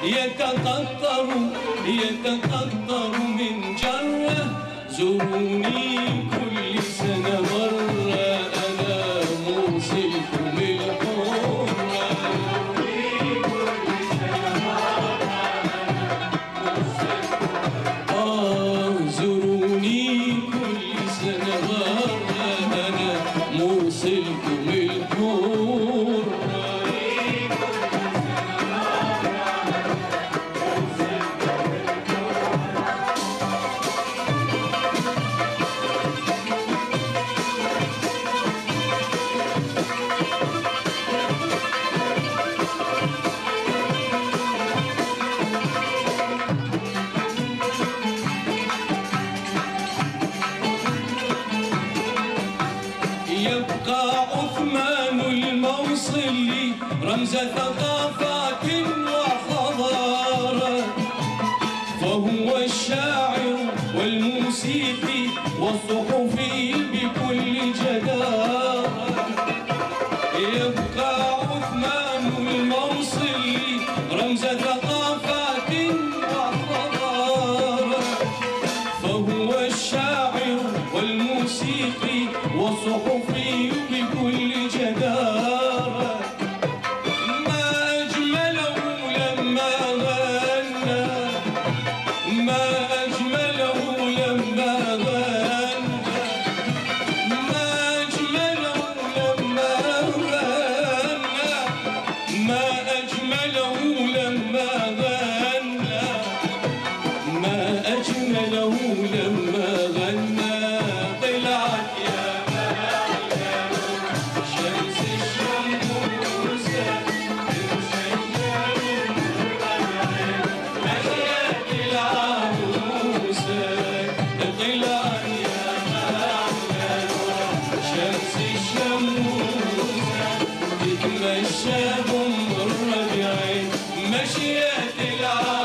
يتقطر يتقطر من جره. زوروني كل سنة مرة أنا موصلكم الحرة. زوروني كل سنة مرة أنا موصلكم الحرة. يبقى عثمان الموصلي رمز ثقافات وحضارة، فهو الشاعر والموسيقي والصحفي بكل جدارة. يبقى عثمان الموصلي رمز ثقافات وحضارة، فهو الشاعر والموسيقي والصحفي بكل جدارة. ما أجمله لما غنى، ما أجمله لما غنى، ما أجمله لما غنى، ما أجمله لما غنى، ما أجمله لما غنى. طلعت يا مريم شمس الشموسة تشجع القمر مشيت العروسة. طلعت يا مريم شمس الشموسة تتمشى بأم الربيع مشيت العروسة.